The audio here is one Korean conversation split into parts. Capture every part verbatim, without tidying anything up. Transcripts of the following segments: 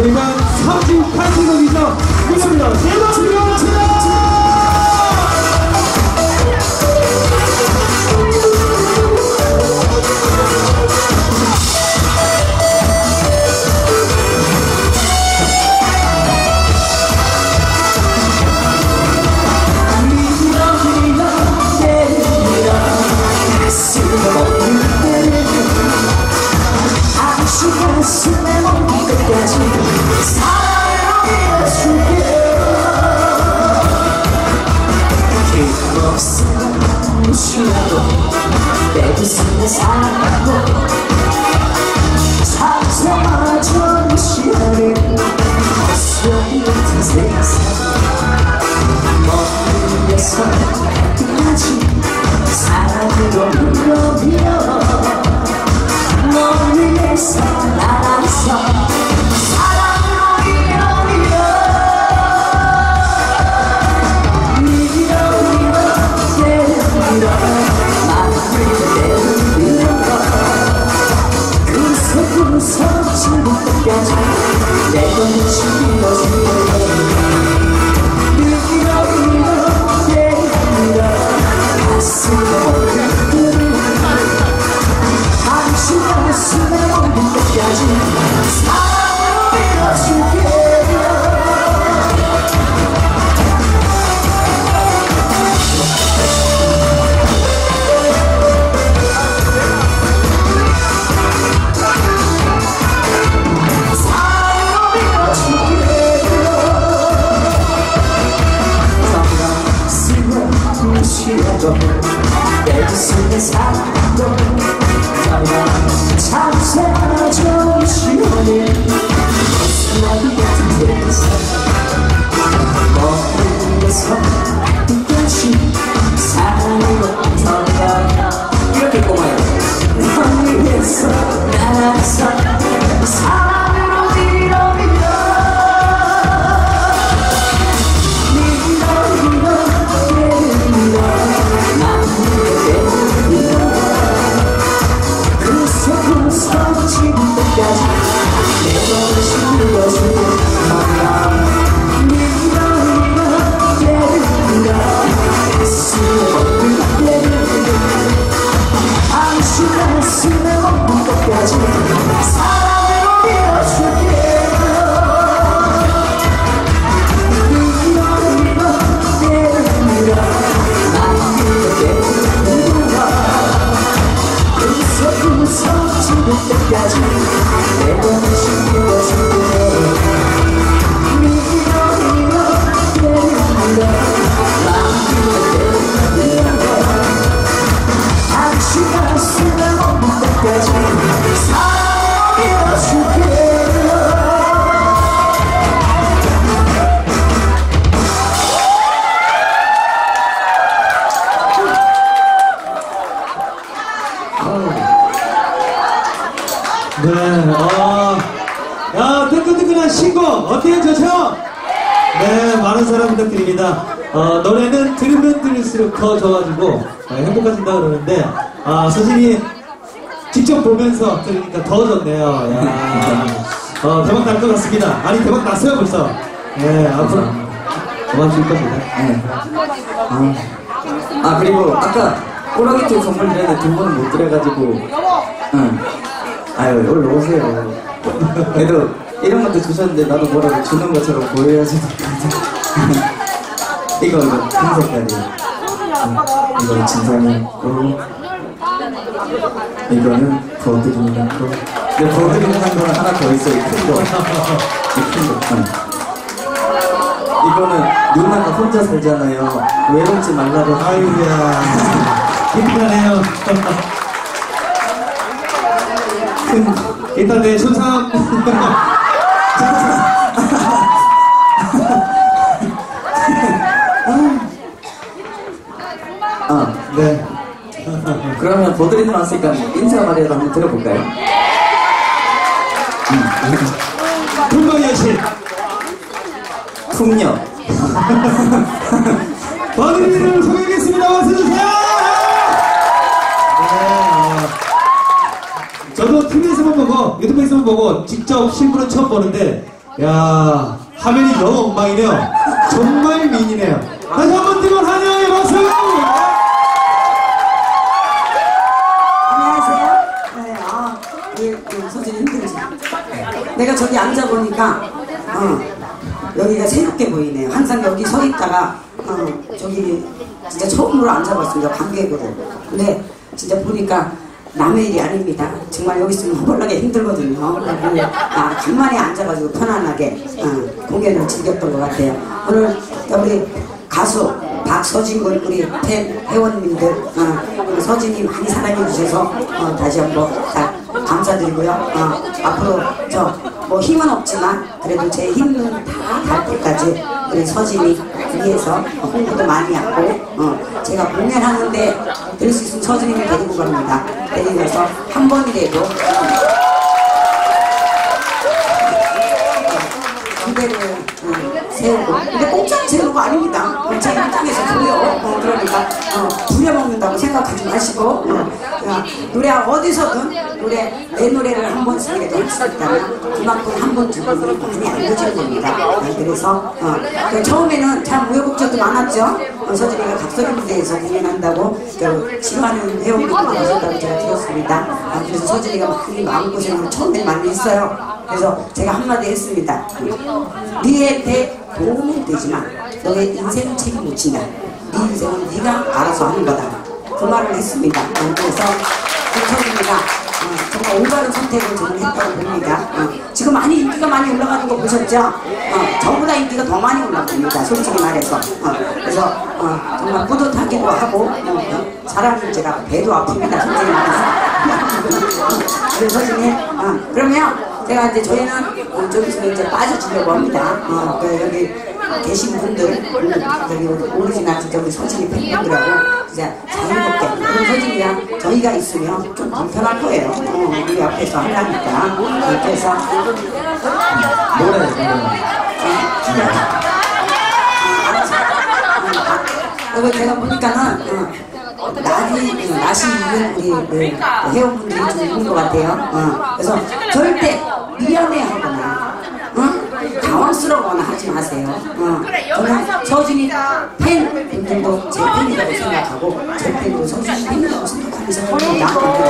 저희가 삼 주 파이팅곡이죠. 이겁니다. 대박 밀어치다. 가슴에 멈춘 끝까지 사랑해줄게. 힘없으면 무시하고 내 가슴에 사랑하고 상처마저 무시하는 헛소리 같은 세상. 먼 위에서 끝까지 사랑으로 물러비어 널 위해서 날아서 사랑으로 밀어 밀어 밀어 밀어 때려 밀어 마음을 때려 밀어 구석구석 지금 끝까지 내 것이 밀어줄게. 밀어 밀어 때려 밀어 가슴에 당신 가슴에 멈춘 끝까지 사랑으로 밀어줄게. 사랑으로 밀어줄게. 가슴을 무시해도 내 가슴에 사랑도 잠시마저 무시하는 헛소리 같은 세상. 머리에서 끝까지 사랑으로 돌아가 이렇게 꼬마요. 널 위해서 날아서 사랑으로 밀어 밀어 밀어 밀어 밀어 마음을 밀어 구석구석 지금 끝까지 내 것이 밀어줄게. 밀어 밀어 밀어 가슴에 멈춘 때려 당신 가슴에 멈춘 끝까지 사랑으로 밀어줄게. 밀어 밀어 밀어 마음을 때려 구석구석 지금 끝까지 내 것이 밀어줄게. 밀어 밀어 밀어 마음을 밀어 당신 가슴에 멈춘 끝까지 사랑으로 밀어줄게. 네, 어, 야, 뜨끈뜨끈한 신곡 어때요? 좋죠? 네, 많은 사랑 부탁드립니다. 어, 노래는 들으면 들을수록 더 좋아지고 어, 행복해진다 그러는데 아, 서진이 직접 보면서 들으니까 더 좋네요. 야, 어, 대박 날 것 같습니다. 아니, 대박 났어요 벌써. 네, 앞으로 도와줄 겁니다. 네. 아, 아 그리고 아까 꼬라기통 선물 전에 두 번은 못 드려가지고 응. 아유 얼른 오세요. 그래도 이런 것도 주셨는데 나도 뭐라고 주는 것처럼 보여야지. 이거 이거 흰 색깔이 응. 이거 진상이고 이거는 버드리는 거. 근데 버드리는 거는 하나 더 있어요. 이 큰 거. 이 큰 거. 응. 이거는 누나가 혼자 살잖아요. 외롭지 말라고. 아이고야, 기특하네요. 일단 내 손상 아, 네. 그러면 버드리는 왔으니까 인사 말이라도 한번 들어볼까요? 풍광 여신 풍녀 버드리를 소개하겠습니다. 와서주세요. 네, 저도 티비에서만 보고 유튜브에서만 보고 직접 실물은 처음 보는데 야, 화면이 너무 엉망이네요. 정말 미인이네요. 다시 한번 뜨거운 환영의 박수! 안녕하세요. 네, 아, 예, 예, 소진이 힘들지. 내가 저기 앉아보니까, 어, 여기가 새롭게 보이네요. 항상 여기 서 있다가, 어, 저기, 진짜 처음으로 앉아봤습니다. 관객으로. 근데, 진짜 보니까, 남의 일이 아닙니다. 정말 여기 있으면 허벌나게 힘들거든요. 그리고 아, 간만에 앉아가지고 편안하게 어, 공연을 즐겼던 것 같아요. 오늘 우리 가수 박서진 우리 팬 회원님들 어, 서진이 많이 사랑해 주셔서 어, 다시 한번 다 감사드리고요. 어, 앞으로 저 뭐 힘은 없지만 그래도 제 힘은 다 달 때까지 우리 서진이 위해서 홍보도 많이 하고 어, 제가 공연하는데 될 수 있으면 서진이를 데리고 갑니다. 데리고 가서 한 번이라도 무대를 어, 세우고 근데 공짜로 세우는 거 아닙니다. 제 입장에서 보여. 어, 그러니까 어, 부려먹는다고 생각하지 마시고 어, 어, 노래 어디서든 노래 내 노래를 한 번씩이라도 할 수 있다면 그만큼 한 번 두 번이 많이 알려지는 겁니다. 어, 그래서 어, 그 처음에는 참 우여곡절도 많았죠. 어, 서진이가 각설이 무대에서 공연한다고 저 싫어하는 회원들도 많으셨다고 제가 들었습니다. 아, 그래서 서진이가 많이 마음고생을 처음에 많이 했어요. 그래서 제가 한마디 했습니다. 네한테 도움은 되지만 너의 인생은 책임 못 진다. 네 인생은 네가 알아서 하는 거다. 그 말을 했습니다. 어, 그래서 서진이가 어, 정말 올바른 선택을 저는 했다고 봅니다. 어, 지금 많이 인기가 많이 올라가는 거 보셨죠? 어, 저보다 인기가 더 많이 올라갑니다. 솔직히 말해서. 어, 그래서 어, 정말 뿌듯하기도 하고 어, 어, 사람이 제가 배도 아픕니다. 솔직히 말해서. 그래서 서진이 어, 그러면 제가 이제 저희는 어, 저기서 이제 빠져주려고 합니다. 어, 그 여기 계신 분들, 여기 오리지널 진짜 우리 서진이 팬분들하고 진짜 자유롭게 그런 서진이야 저희가 있으면 좀 불편할 거예요. 어, 우리 앞에서 하려니까. 어, 그래서 노래 노래 그리고 제가 보니까는 어, 날이 날씨 있는 우리 그, 그 회원분들이 좀 있는 것 같아요. 어, 그래서 절대 미안해하거나 어? 당황스러워하거나 하지 마세요. 어, 저는 서진이 팬분들도 제 팬이라고 생각하고 제 팬도 서진이 팬이라고 생각하면서 합니다.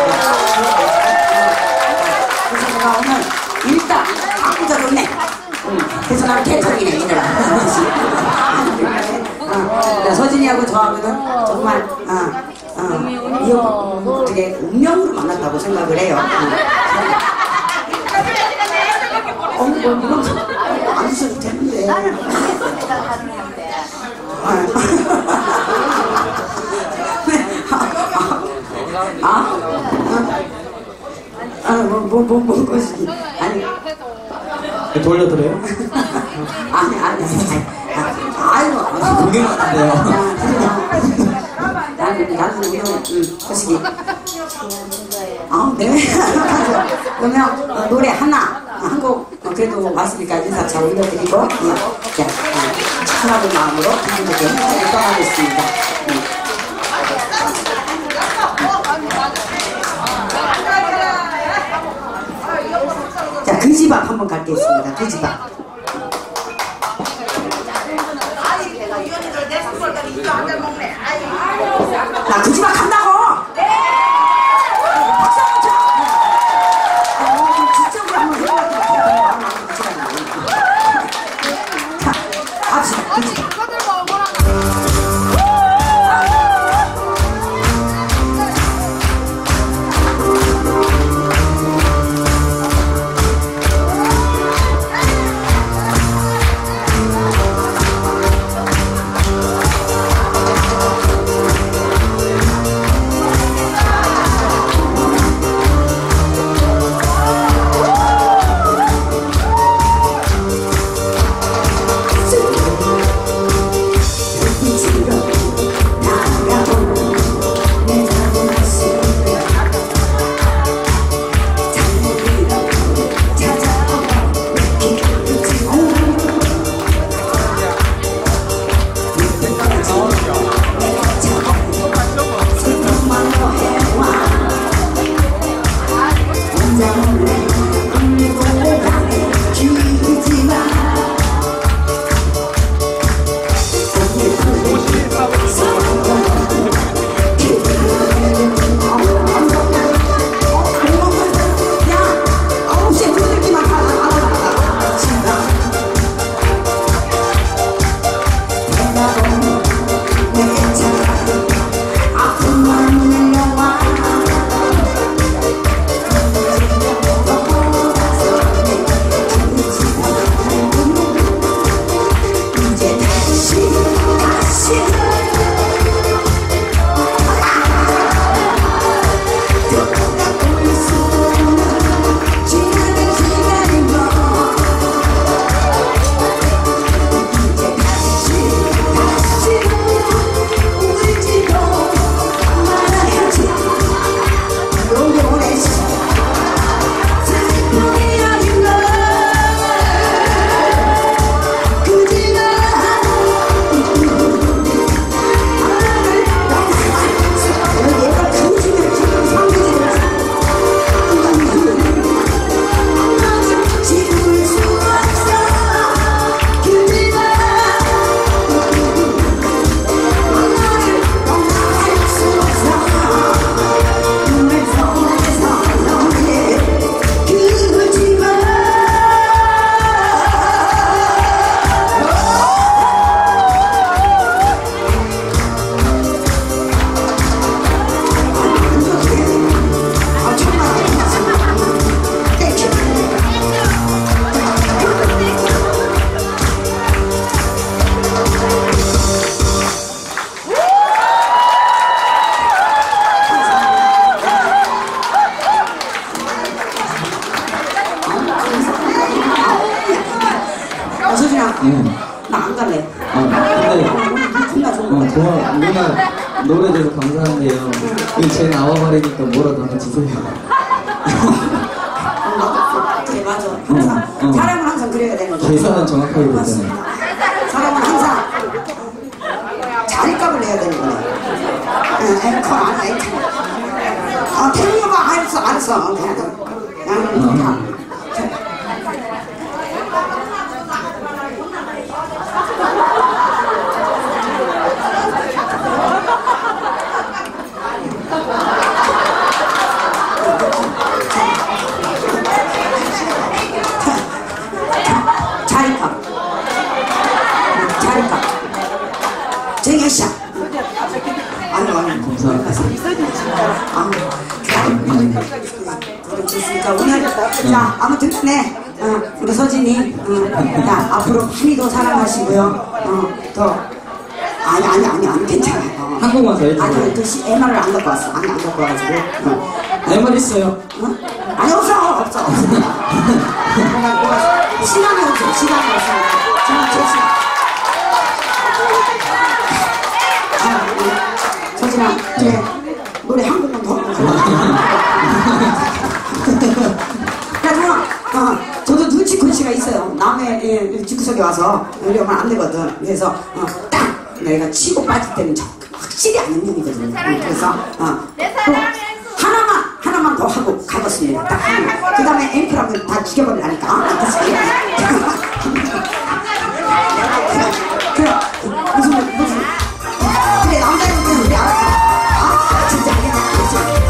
그래서 제가 오늘 일단 아무자 좋네. 응. 그래서 나는 개척이네 이래라. 어, 서진이하고 저하고는 정말 어, 어, 이 되게 운명으로 만났다고 생각을 해요. 어, 뭐 이러면서 안 웃어도 되는데. 아, 아, 아, 뭐, 뭐, 뭐, 뭐, 것이 아니. 돌려드려요? 아니, 아니, 아니. 아이고, 공연하는데요. 나는, 나는 이런, 응, 거시기. 아, 네. 그러면 어, 노래 하나, 한 곡, 어, 그래도 왔으니까 인사차 올려드리고, 어, 자, 어, 축하하는 마음으로 분들께 행사를 떠나겠습니다. 네. 자, 그지밥 한번 갖겠습니다. 그지밥. 나 그지밥 간다고! 박수 한번 쳐! 어, 좀 지적으로 한번 해봐야 자, 갑시다. 그지밥. 서진아, 응. 나 안 갈래. 아, 근데 오늘 겁나 좋은 어, 거 좋아. 누나 노래 돼서 감사한데요. 제 나와버리니까 뭐라도 하나 주세요. 그래, 맞아. 항상 어, 어. 사람은 항상 그래야 되는 거야. 계산은 정확하게 됐잖아요. 맞습니다. 사람은 항상 자리값을 내야 되는 거야. 응, 앵커 아니야, 앵커. 아, 태용이가 알았어, 알았어. 그냥, 그냥, 그냥. 자리값. 자리값. 정혜씨. 아니, 아니. 감사합니다. 아, 그렇습니까? 오늘, 자, 아무튼 네, 어, 우리 서진이, 어, 자, 앞으로 많이 더 사랑하시고요. 어, 더, 아니, 아니, 아니, 아니, 괜찮아요. 어. 한국만 더 해주세요. 아니, 그 시, 엠알을 안 갖고 왔어. 아니, 안 갖고 와가지고. 어. 내 말 있어요. 어? 아니, 없어, 없어, 없어. 뭐가, 뭐가, 시간이 없어, 시간이 없어. 정말 제 시간. 아, 우리 서진아, 그래. 노래 한 곡만 더 하고 야, 누나, 어, 저도 눈치코치가 있어요. 남의 예, 집구석에 와서 이러면 안 되거든. 그래서, 어, 딱! 내가 치고 빠질 때는 저, 확실히 아는 분이거든요. 어, 그래서, 어, 또, 하나만, 하나만 더 하고 가겠습니다. 딱 하나만. 그 다음에 앵크라면 다 죽여버리라니까. 그치? 그래, 무슨, 무슨. 그래, 남자애들은 우리 알았어. 아, 진짜 알겠네. 그치?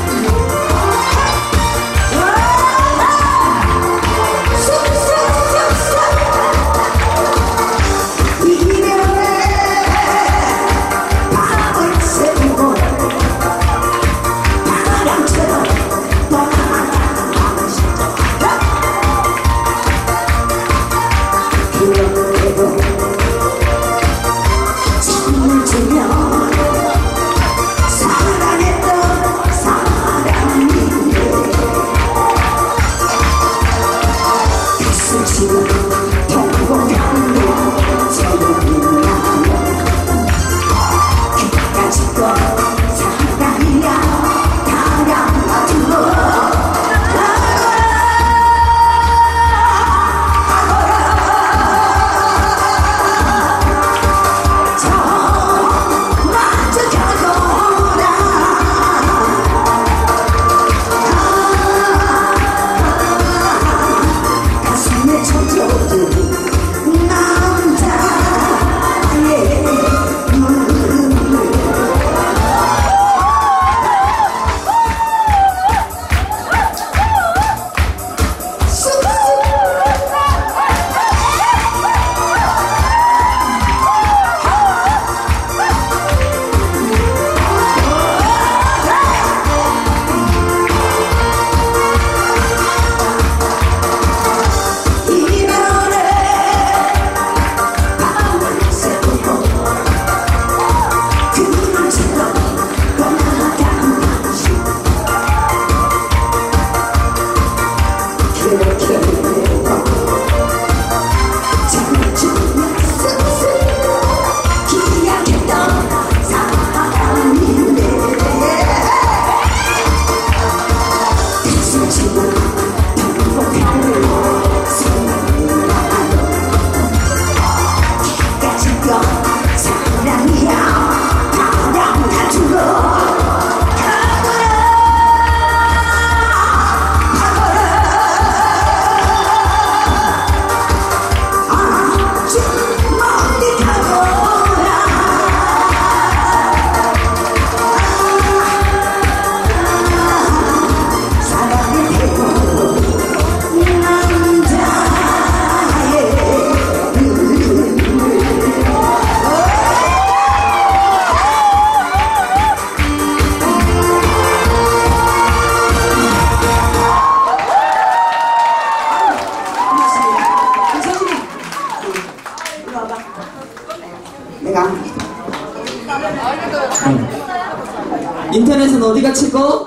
인터넷은 어디가 최고?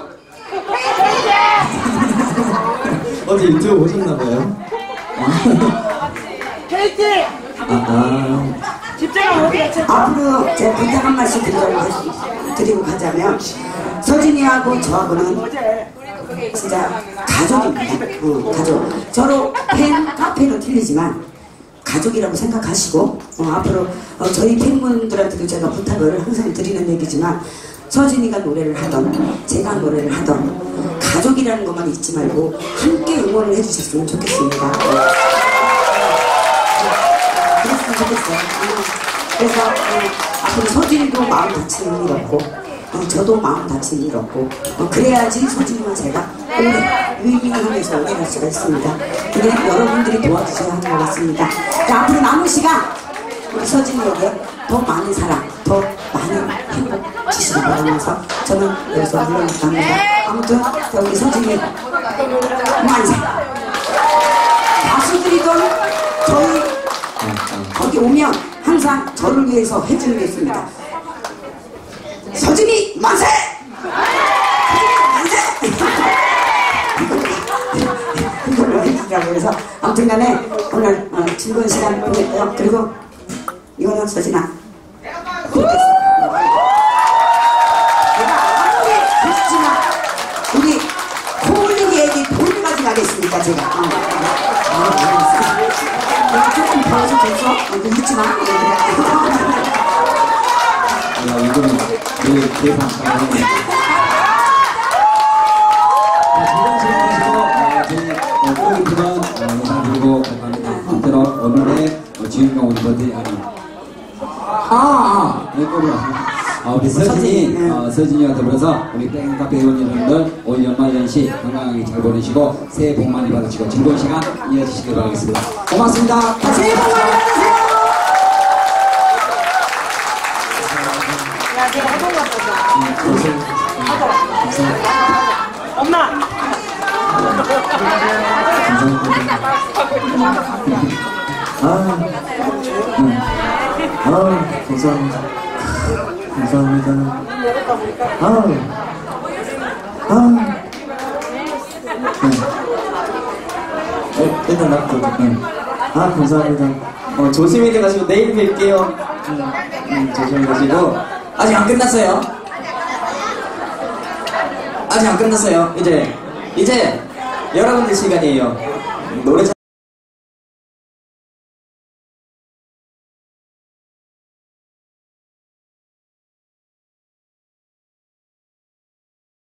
어제 유튜브 보셨나봐요. 화이팅! 아, 아. 집중하면 어디 갔지? 앞으로 제가 부탁 한 말씀 드리려고 하- 드리고 가자면 서진이하고 저하고는 진짜 가족입니다. 어, 가족. 저로 팬, 카페는 틀리지만 가족이라고 생각하시고 어, 앞으로 어, 저희 팬분들한테도 제가 부탁을 항상 드리는 얘기지만 서진이가 노래를 하던 제가 노래를 하던 가족이라는 것만 잊지 말고 함께 응원을 해주셨으면 좋겠습니다. 그랬으면 좋겠어요. 어, 그래서 어, 앞으로 서진이도 마음 다치는 일 없고 어, 저도 마음 다치는 일 없고 어, 그래야지 서진이와 제가 오래 의미하면서 오래 갈 수가 있습니다. 근데 여러분들이 도와주셔야 하는 것 같습니다. 자, 앞으로 남은 시간 우리 서진이에게 더 많은 사랑, 더 많은 행복 주시기 바라면서 저는 여기서 물러날까 합니다. 아무튼 자, 우리 서진이 만세! 가수들이던 저희 거기 오면 항상 저를 위해서 해주는 게 있습니다. 서진이 만세! 서진이 만세! 이걸로 해주더라고요. 그래서 아무튼 간에 오늘 어, 즐거운 시간 보냈고요. 그리고 이거는 서진아. 내가 아무리 그렇지만 우리 코올린 얘기 돌리가지 가겠습니까 제가. 어. 내가 조금 더워서 됐어? 어, 웃지 마. 야, 이거는 그 대상 상황입니다. 즐거운 시간 되시고 저희 꼬리프만 영상 들고 감사합니다. 한때로 오늘의 어, 주인공 우리 버디 아니 아, 아. 네, 꼬리야. 아, 우리 서진이, 서진이, 어, 서진이와 더불어서 우리 땡카페 회원 여러분들 올 연말 연시 건강하게 잘 보내시고 새해 복 많이 받으시고 즐거운 시간 이어주시길 바라겠습니다. 고맙습니다. 자, 새해 복 많이 받으세요. 야, 내가 해본 것 같다. 엄마! 아, 음. 아, 감사합니다. 감사합니다. 아, 아. 네. 네, 일단 놔둬. 네. 아, 감사합니다. 어, 조심히 가시고 내일 뵐게요. 음, 음, 조심히 가시고. 아직 안 끝났어요. 아직 안 끝났어요. 이제, 이제 여러분들 시간이에요. 노래 잘